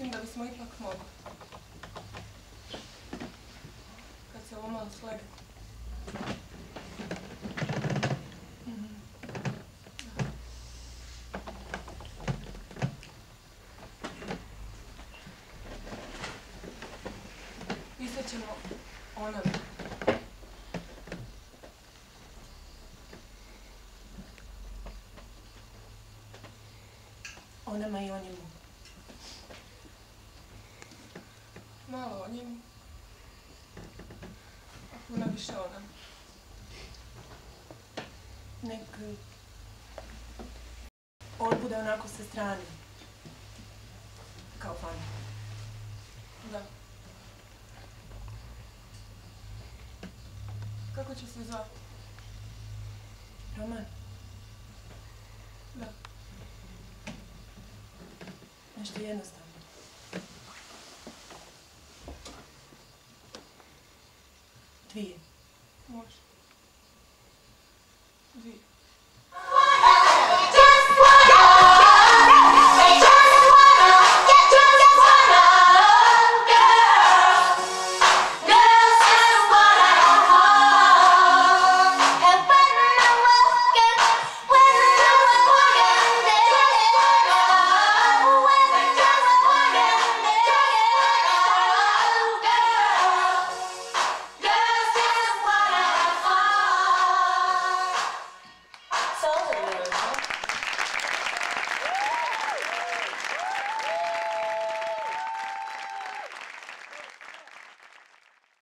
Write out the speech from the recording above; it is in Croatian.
mislim da bismo ipak mogli. Kad se ovo malo slegne. Pisat ćemo onome. O nama i o njemu. Malo o njemu. A puno više o nama. Nek on bude onako sa strane. Kao fan. Da. Kako će se zvati? Roman, Da. nešto jednostavno. Može.